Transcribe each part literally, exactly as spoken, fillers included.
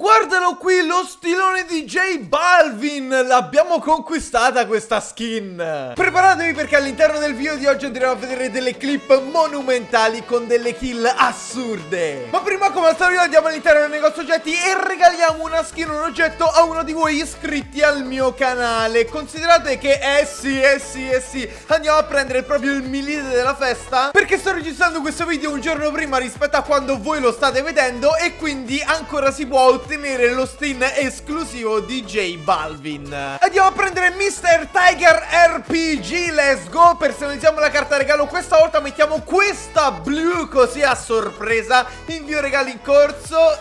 guardalo qui, lo stilone di J Balvin. L'abbiamo conquistata questa skin. Preparatevi perché all'interno del video di oggi andremo a vedere delle clip monumentali con delle kill assurde. Ma prima, come al solito, andiamo all'interno del negozio oggetti e regaliamo una skin, un oggetto a uno di voi iscritti al mio canale. Considerate che eh sì, eh sì, eh sì, andiamo a prendere proprio il milite della festa, perché sto registrando questo video un giorno prima rispetto a quando voi lo state vedendo e quindi ancora si può ottenere lo skin esclusivo di J Balvin. Andiamo a prendere mister Tiger R P G, let's go. Personalizziamo la carta regalo, questa volta mettiamo questa blu così a sorpresa. Invio regali in corso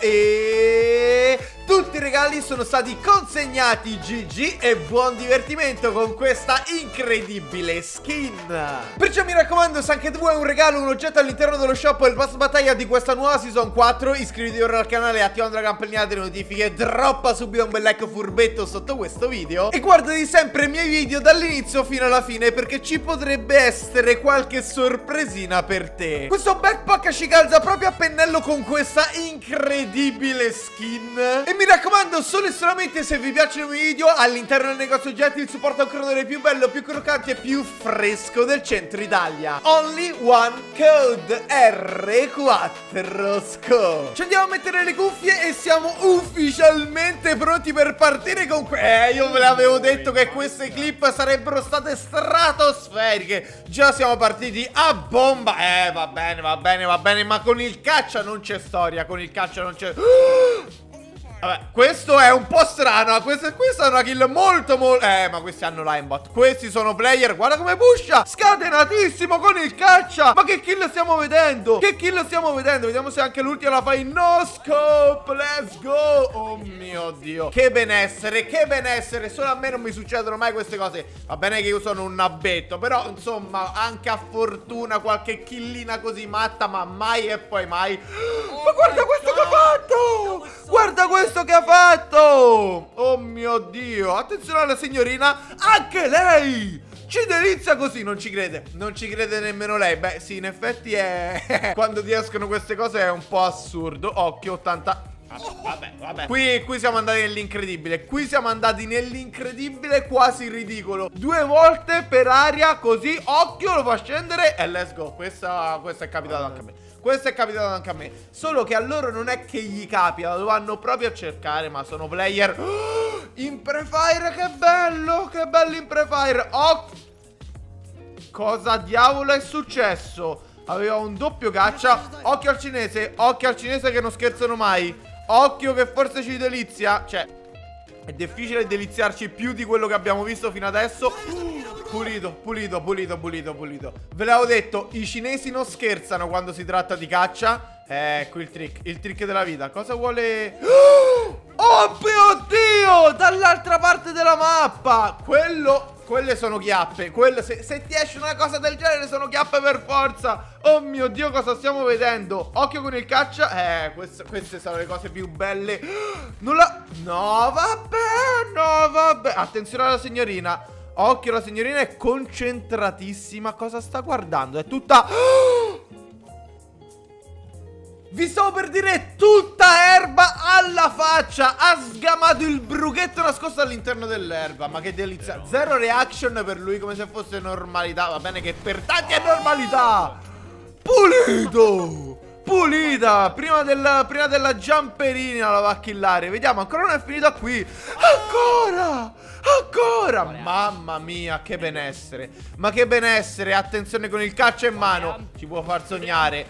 e tutti i regali sono stati consegnati. G G e buon divertimento con questa incredibile skin. Perciò mi raccomando, se anche tu hai un regalo, un oggetto all'interno dello shop o il pass battaglia di questa nuova season quattro, iscriviti ora al canale, attivando la campanellina delle notifiche, droppa subito un bel like furbetto sotto questo video e guardati sempre i miei video dall'inizio fino alla fine, perché ci potrebbe essere qualche sorpresina per te. Questo backpack ci calza proprio a pennello con questa incredibile skin. E mi raccomando, solo e solamente se vi piacciono i miei video, all'interno del negozio oggetti il supporto a un creatore più bello, più croccante e più fresco del centro Italia. Only one code R quattro sco. Ci andiamo a mettere le cuffie e siamo ufficialmente pronti per partire con que... Eh, io ve l'avevo detto che queste clip sarebbero state stratosferiche. Già siamo partiti a bomba. Eh, va bene, va bene, va bene, ma con il caccia non c'è storia, con il caccia non c'è... Vabbè, questo è un po' strano. Questa, questa è una kill molto molto... Eh, ma questi hanno l'aimbot. Questi sono player. Guarda come pusha. Scatenatissimo con il caccia. Ma che kill stiamo vedendo? Che kill stiamo vedendo? Vediamo se anche l'ultima la fa in no scope. Let's go. Oh mio Dio. Che benessere, che benessere. Solo a me non mi succedono mai queste cose. Va bene che io sono un nabbetto, però insomma anche a fortuna qualche killina così matta, ma mai e poi mai. Ma guarda questo che ha fatto. Guarda questo che ha fatto. Oh mio Dio. Attenzione alla signorina. Anche lei ci delizia così. Non ci crede. Non ci crede nemmeno lei. Beh sì, in effetti è quando ti escono queste cose è un po' assurdo. Occhio, ottanta. Vabbè, vabbè, vabbè. Qui, qui siamo andati nell'incredibile. Qui siamo andati nell'incredibile, quasi ridicolo. Due volte per aria così. Occhio, lo fa scendere e let's go. Questa, questa è capitata anche a me. Questo è capitato anche a me. Solo che a loro non è che gli capita, lo vanno proprio a cercare. Ma sono player. Oh, in prefire, che bello. Che bello in prefire. Oh, cosa diavolo è successo? Aveva un doppio caccia. Occhio al cinese. Occhio al cinese che non scherzano mai. Occhio che forse ci delizia. Cioè, è difficile deliziarci più di quello che abbiamo visto fino adesso. Pulito, pulito, pulito, pulito, pulito. Ve l'avevo detto, i cinesi non scherzano quando si tratta di caccia. Ecco il trick, il trick della vita. Cosa vuole... Oh mio Dio! Dall'altra parte della mappa. Quello... Quelle sono chiappe. Quelle, se, se ti esce una cosa del genere sono chiappe per forza. Oh mio Dio, cosa stiamo vedendo? Occhio con il caccia. Eh, queste, queste sono le cose più belle. Non la... No, vabbè, no, vabbè. Attenzione alla signorina. Occhio, la signorina è concentratissima. Cosa sta guardando? È tutta... Vi stavo per dire, tutta erba alla faccia. Ha sgamato il brughetto nascosto all'interno dell'erba. Ma che delizia. Zero reaction per lui, come se fosse normalità. Va bene che per tanti è normalità. Pulito. Pulita. Prima della, prima della jumperina la va a killare. Vediamo, ancora non è finita qui. Ancora. Ancora. Mamma mia, che benessere. Ma che benessere. Attenzione con il caccia in mano. Ci può far sognare.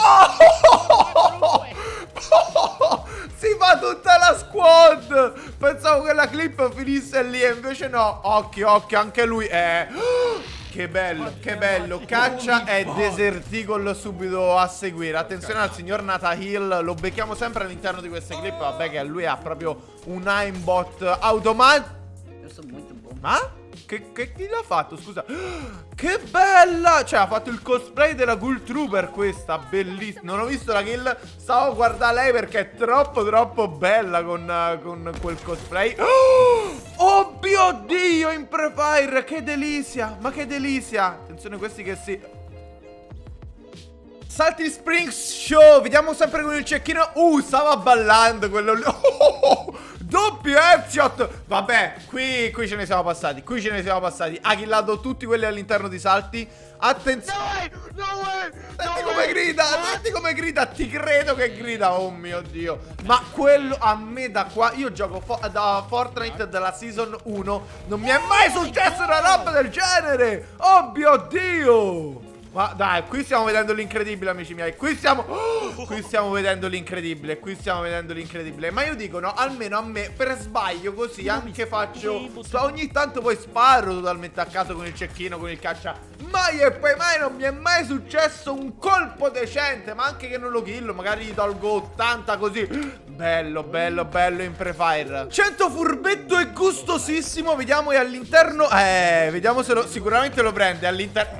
Oh! Si fa tutta la squad. Pensavo che la clip finisse lì e invece no. Occhio, occhio, anche lui è... Che bello, che bello. Caccia e Desert Eagle subito a seguire. Attenzione al signor Natahil. Lo becchiamo sempre all'interno di queste clip. Vabbè che lui ha proprio un aimbot automatico. Ma? Che, che chi l'ha fatto? Scusa. Che bella. Cioè ha fatto il cosplay della Ghoul Trooper questa. Bellissima. Non ho visto la kill. Stavo a guardare lei perché è troppo troppo bella con, uh, con quel cosplay. Oh mio Dio, in prefire. Che delizia. Ma che delizia. Attenzione questi che si... Salty Springs Show. Vediamo sempre con il cecchino. Uh, stava ballando quello lì. Oh, oh, oh. Doppio headshot. Vabbè, qui, qui ce ne siamo passati. Qui ce ne siamo passati. Ha killato tutti quelli all'interno di Salty. Attenzione. No way, no way, senti come grida. Senti come grida. Ti credo che grida. Oh mio Dio. Ma quello a me da qua. Io gioco fo da Fortnite dalla Season uno. Non mi è mai successo una roba del genere. Oh mio Dio. Ma dai, qui stiamo vedendo l'incredibile, amici miei. Qui stiamo oh, Qui stiamo vedendo l'incredibile. Qui stiamo vedendo l'incredibile. Ma io dico, no, almeno a me, per sbaglio, così anche faccio ogni tanto poi sparo totalmente a caso con il cecchino, con il caccia. Mai e poi mai non mi è mai successo un colpo decente. Ma anche che non lo killo, magari gli tolgo ottanta così. Bello, bello, bello in pre-fire. cento furbetto e gustosissimo. Vediamo e all'interno. Eh, vediamo se lo, sicuramente lo prende all'interno.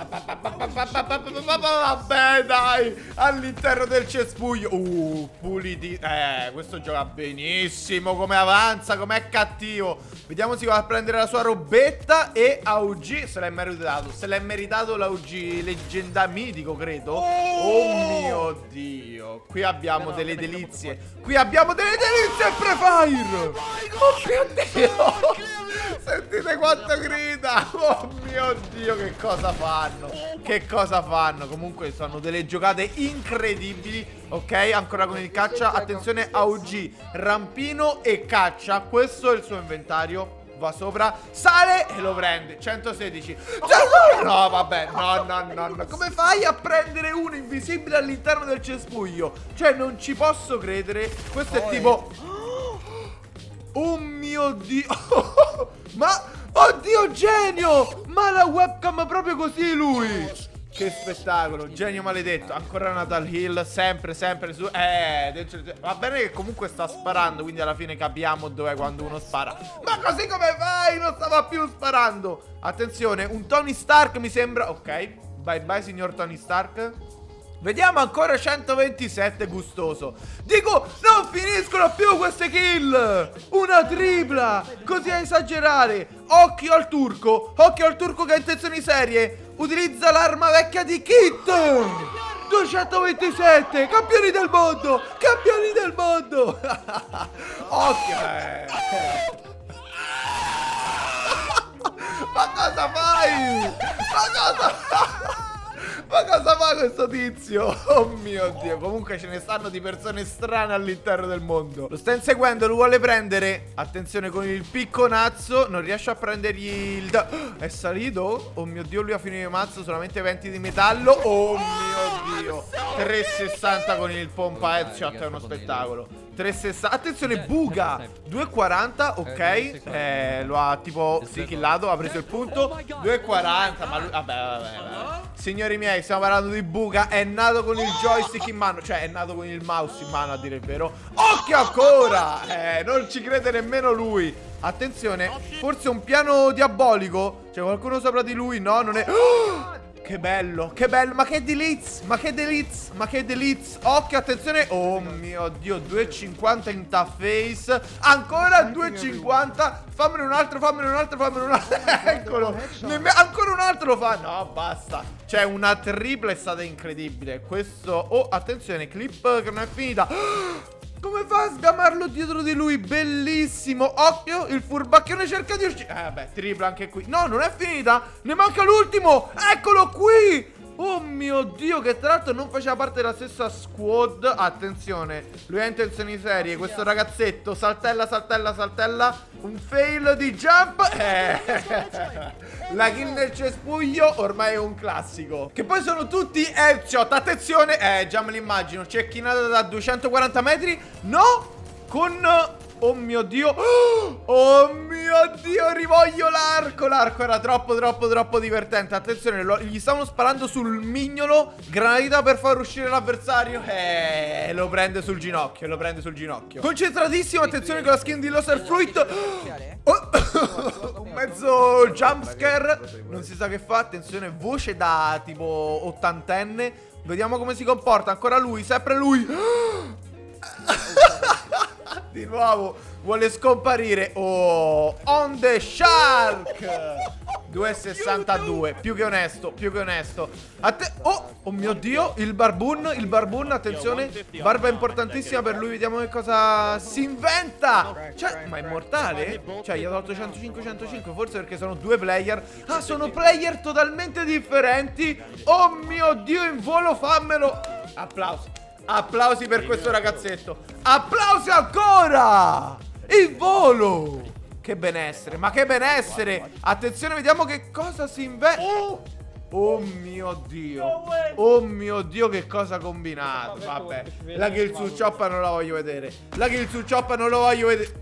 Vabbè dai, all'interno del cespuglio. Uh, puliti. Eh, questo gioca benissimo. Come avanza, com'è cattivo. Vediamo se va a prendere la sua robetta. E A U G se l'è meritato. Se l'è meritato l'A U G leggenda mitico, credo. Oh mio Dio. Qui abbiamo delle delizie. Qui abbiamo delle delizie pre-fire. Oh mio Dio. Sentite quanto grida. Oh mio Dio, che cosa fanno. Che cosa fanno. Comunque sono delle giocate incredibili. Ok, ancora con il caccia. Attenzione, A U G, rampino e caccia. Questo è il suo inventario. Va sopra, sale e lo prende. centosedici. No, vabbè, no, no, no, no. Come fai a prendere uno invisibile all'interno del cespuglio? Cioè, non ci posso credere. Questo è tipo... Oh mio Dio. Ma, oddio, genio. Ma la webcam proprio così lui. Che spettacolo, genio maledetto. Ancora Natal Hill, sempre, sempre su. Eh, va bene che comunque sta sparando, quindi alla fine capiamo dov'è quando uno spara. Ma così come fai? Non stava più sparando. Attenzione, un Tony Stark mi sembra. Ok, bye bye signor Tony Stark. Vediamo ancora centoventisette gustoso. Dico, non finiscono più queste kill. Una tripla, così a esagerare. Occhio al turco. Occhio al turco che ha intenzioni serie. Utilizza l'arma vecchia di Kit. duecentoventisette. Campioni del mondo. Campioni del mondo. Occhio. Ma cosa fai? Ma cosa fai? Ma cosa fa questo tizio? Oh mio Dio. Comunque ce ne stanno di persone strane all'interno del mondo. Lo sta inseguendo, lo vuole prendere. Attenzione con il picconazzo. Non riesce a prendergli il... È salito? Oh mio Dio, lui ha finito il mazzo. Solamente venti di metallo. Oh mio Dio. trecentosessanta con il pompa headshot. È uno spettacolo. trecentosessanta. Attenzione, buca. duecentoquaranta, ok. Eh, lo ha tipo, sì, killato. Ha preso il punto. duecentoquaranta. Ma lui, vabbè, vabbè, vabbè. Signori miei, stiamo parlando di buca. È nato con il joystick in mano. Cioè, è nato con il mouse in mano, a dire il vero. Occhio ancora. Eh, non ci crede nemmeno lui. Attenzione, forse un piano diabolico. C'è qualcuno sopra di lui? No, non è... Oh! Che bello, che bello, ma che deliz, ma che deliz, ma che deliz. Occhio, attenzione. Oh mio Dio, duecentocinquanta interface. Ancora duecentocinquanta. Fammene un altro, fammene un altro, fammene un altro. Eccolo. Ancora un altro lo fa. No, basta. Cioè, una tripla è stata incredibile. Questo, oh, attenzione, clip che non è finita. Come fa a sgamarlo dietro di lui? Bellissimo. Occhio, il furbacchione cerca di uscire. Eh vabbè, tripla anche qui. No, non è finita. Ne manca l'ultimo. Eccolo qui. Oh mio Dio, che tra l'altro non faceva parte della stessa squad. Attenzione, lui ha intenzioni serie. Questo ragazzetto, saltella, saltella, saltella. Un fail di jump. eh. La kill nel cespuglio ormai è un classico. Che poi sono tutti headshot. Attenzione, eh, già me l'immagino. Cecchinata da duecentoquaranta metri. No, con... Oh mio Dio. Oh mio Dio, rivoglio l'arco. L'arco era troppo troppo troppo divertente. Attenzione, lo, gli stavano sparando sul mignolo. Granita per far uscire l'avversario. Eh, lo prende sul ginocchio. Lo prende sul ginocchio. Concentratissimo, attenzione con la skin di Loser Fruit. Oh. Un mezzo jumpscare. Non si sa che fa. Attenzione, voce da tipo ottantenne. Vediamo come si comporta. Ancora lui, sempre lui. Di nuovo vuole scomparire. Oh, on the shark. due e sessantadue. Più che onesto, più che onesto. Atte oh, oh mio Dio, il Barboon, il Barboon, attenzione. Barba importantissima per lui, vediamo che cosa si inventa. Cioè, ma è immortale? Cioè, gli ha tolto centocinque centocinque, forse perché sono due player. Ah, sono player totalmente differenti. Oh mio Dio, in volo fammelo. Applausi. Applausi per questo ragazzetto. Applausi ancora. Il volo. Che benessere, ma che benessere. Attenzione, vediamo che cosa si inventa. Oh. Oh mio Dio. Oh mio Dio, che cosa ha combinato. Vabbè, la kill su Choppa non la voglio vedere. La kill su Choppa non lo voglio vedere.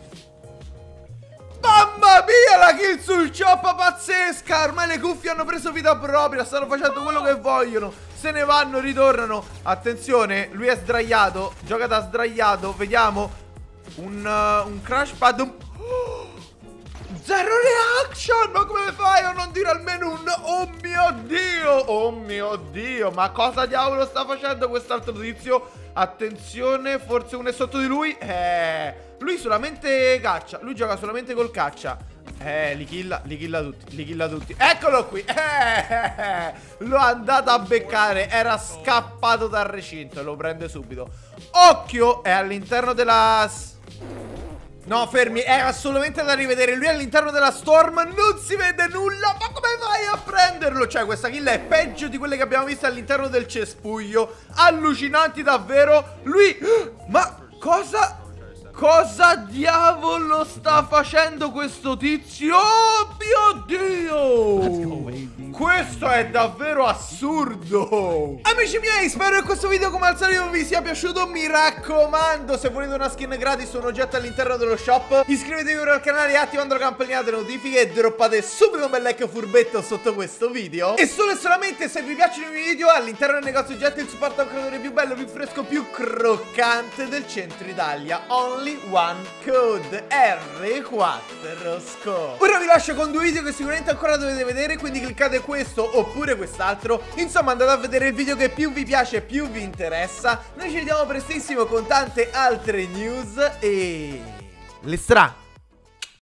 Mamma mia, la kill sul Choppa pazzesca. Ormai le cuffie hanno preso vita propria. Stanno facendo quello che vogliono. Se ne vanno, ritornano. Attenzione, lui è sdraiato. Gioca da sdraiato, vediamo. Un, uh, un crash pad. Un... Oh, zero reaction. Ma come fai a non dire almeno un... Oh mio Dio. Oh mio Dio. Ma cosa diavolo sta facendo quest'altro tizio? Attenzione, forse uno è sotto di lui. Eh... Lui solamente caccia. Lui gioca solamente col caccia. Eh, li killa, li killa tutti. Li killa tutti. Eccolo qui. Eh, l'ho andato a beccare. Era scappato dal recinto. E lo prende subito. Occhio, è all'interno della... No, fermi, è assolutamente da rivedere. Lui è all'interno della storm, non si vede nulla. Ma come vai a prenderlo? Cioè, questa kill è peggio di quelle che abbiamo visto all'interno del cespuglio. Allucinanti davvero. Lui... Ma cosa... Cosa diavolo sta facendo questo tizio? Oh mio Dio! Questo è davvero assurdo! Amici miei, spero che questo video come al solito vi sia piaciuto. Mi raccomando, se volete una skin gratis o un oggetto all'interno dello shop, iscrivetevi ora al canale attivando la campanella delle notifiche e droppate subito un bel like furbetto sotto questo video. E solo e solamente se vi piacciono i miei video, all'interno del negozio oggetti il supporto a un creatore più bello, più fresco, più croccante del centro Italia. Only one code R quattro score. Ora vi lascio con due video che sicuramente ancora dovete vedere, quindi cliccate questo oppure quest'altro. Insomma, andate a vedere il video che più vi piace e più vi interessa. Noi ci vediamo prestissimo con tante altre news e... Lestra!